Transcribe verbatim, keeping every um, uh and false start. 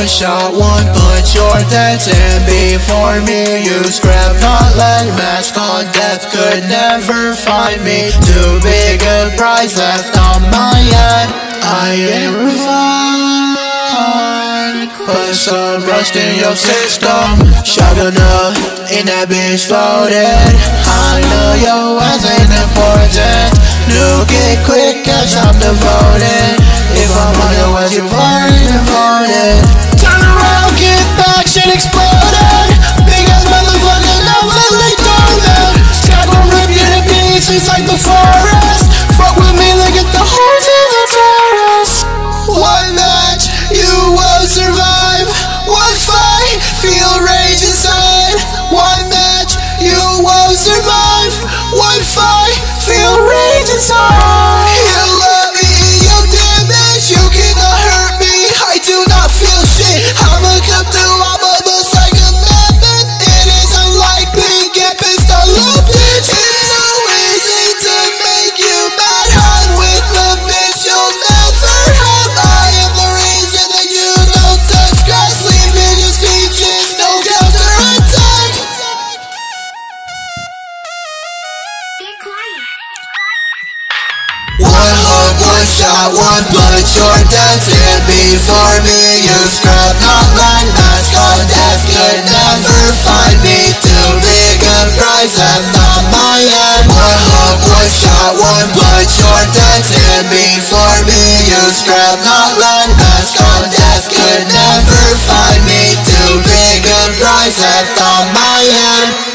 one shot, one punch, you're dancing before me. You scrap, not let mask on death could never find me. Too big a prize left on my head. I ain't resigned. Put some rust in your system. Shotgunner in that bitch loaded. I know your ass ain't important. Nuke it quick cause I'm devoted. If I'm on your ass you already devoted. Turn around, get back, shit exploded. Big ass motherfucker, now really dormant. Stack will rip you to pieces like the forest. Fuck with me, look at the holes in the terrace. One match, you will survive. One fight, feel rage inside. One match, you will survive. One fight, feel rage inside. You love me, you damage, you cannot hurt me. I do not feel shit. I'm a come to, I'm a bust like a madman. It is unlikely, get pissed all up, bitch. It's so easy to make you mad. I'm with the bitch you'll never have. I am the reason that you don't touch grass. Leave in your speeches, no counterattack. One hook, one shot, one punch, you're dancing before me. You scrap, not line, mask on death could never find me. Too big a prize left on my head. One hook, one shot, one punch, you're dancing before me. You scrap, not line, mask on death could never find me. Too big a prize left on my head.